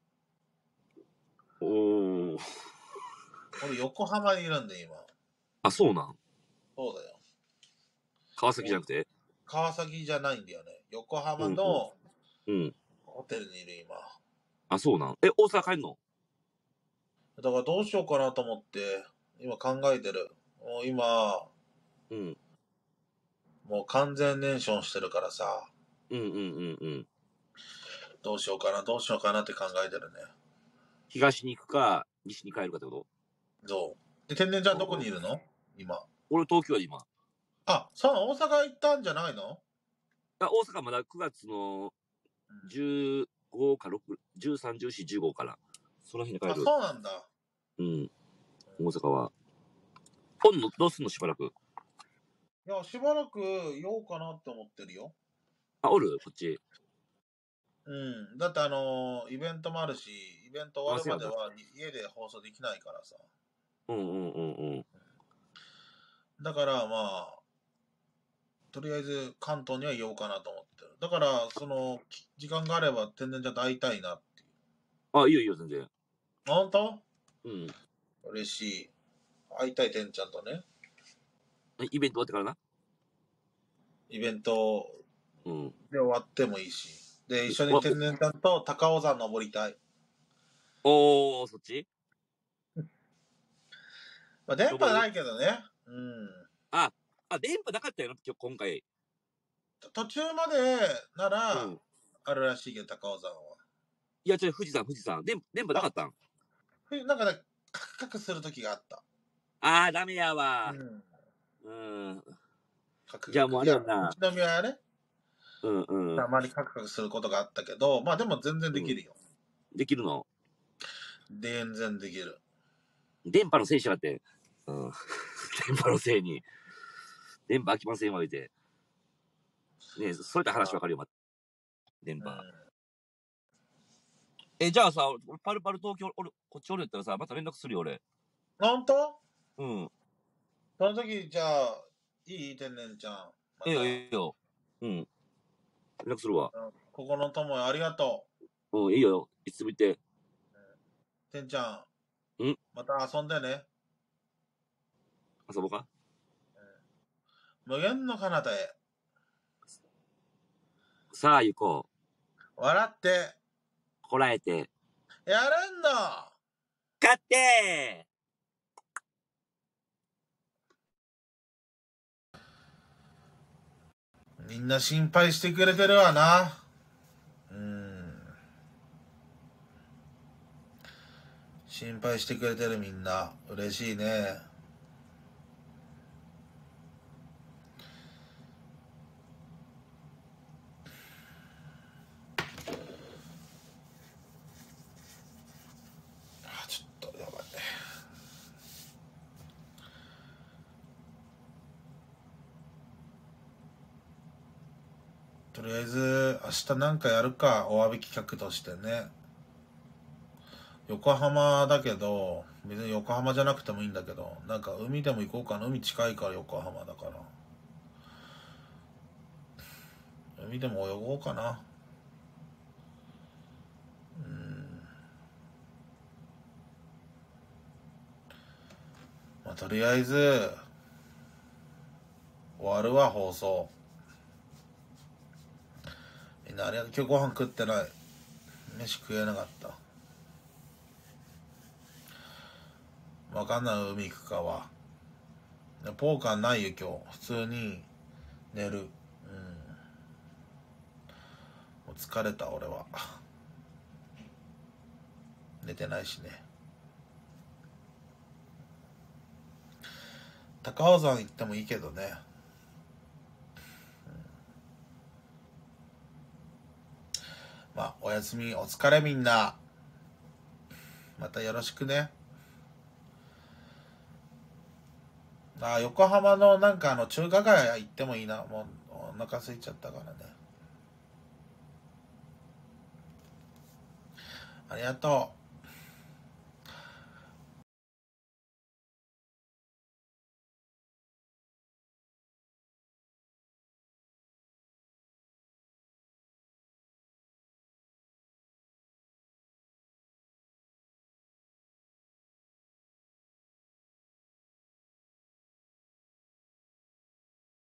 おー。 俺、横浜にいるんだよ、今。 あ、そうなん？ そうだよ。 川崎じゃなくて？ 川崎じゃないんだよね。横浜うんのうん。うん。 ホテルにいる今。 あ、そうなん？え、大阪帰んの？ だからどうしようかなと思って、今考えてる。もう今、 うん。 もう完全燃焼してるからさ、 うんうんうんうん。 どうしようかな、どうしようかなって考えてるね。 東に行くか、西に帰るかってこと？ どうで、天然ちゃんどこにいるの今。 俺東京やで今。 あ、そう、大阪行ったんじゃないの？ あ、大阪まだくがつのじゅうごかろく、じゅうさん、じゅうよん、じゅうごかな。その辺であ、 帰る。 そうなんだ。 うん。大阪は。本の、どうすんのしばらく。 いや、しばらくいようかなって思ってるよ。 あ、おるこっち。 うん。だってあのーイベントもあるし、イベント終わるまであは家で放送できないからさ。 うんうんうんうん。 だからまあ、とりあえず関東にはいようかなと思ってる。だから、その、き時間があれば天然ちゃんと会いたいなっていう。 あ、いいよいいよ、全然。 本当？ うん。 嬉しい。会いたい天ちゃんとね。 イベント終わってからな。 イベントうん。 で終わってもいいし。で、一緒に天然ちゃんと高尾山登りたい。 おー、そっち？ まあ、電波ないけどね。うん。 あ、あ、電波なかったよな、今日、今回。 途中までなら、 うんあるらしいけど、高尾山は。 いや、違う、富士山、富士山。電電波なかったん？ ふなんかね、カクカクする時があった。 あー、ダメやわ。 うん。 うん。 カクカクじゃあもうあれやんな。 いや宇都宮はね、 うんうん。 たまにカクカクすることがあったけど、まあでも全然できるよ。 できるの？ 全然できる。 電波のせいしやがって。うん。電波のせいに。電波飽きませんわ、言うて。ねえ、そういった話わかるよ、ま電波。 うん。 え、じゃあさ、俺パルパル東京、俺、こっちおるやったらさ、また連絡するよ、俺。 本当？ うん。 その時、じゃあ、いい天然ちゃん。またええよ、ええよ。うん。連絡するわ。 ここの友ありがとう。 うん、いいよ。いつも言って。 てんちゃん。 ん？ また遊んでね。 遊ぼうか？ 無限の彼方へ。 さあ、行こう。 笑って。 こらえて。 やるんの。 勝ってみんな心配してくれてるわな。うん。心配してくれてるみんな。嬉しいね。あ、ちょっとやばい。とりあえず明日なんかやるか、お詫び企画としてね。横浜だけど、別に横浜じゃなくてもいいんだけど、なんか海でも行こうかな。海近いから横浜だから。海でも泳ごうかな。うん。まあとりあえず終わるわ放送。みんなありがとう。今日ご飯食ってない。飯食えなかった。わかんない。海行くかは。ポーカーないよ今日。普通に寝る。うん。もう疲れた俺は。寝てないしね。高尾山行ってもいいけどね。まあおやすみ、お疲れみんな。またよろしくね。あ、横浜のなんかあの中華街行ってもいいな。もうお腹空いちゃったからね。ありがとう。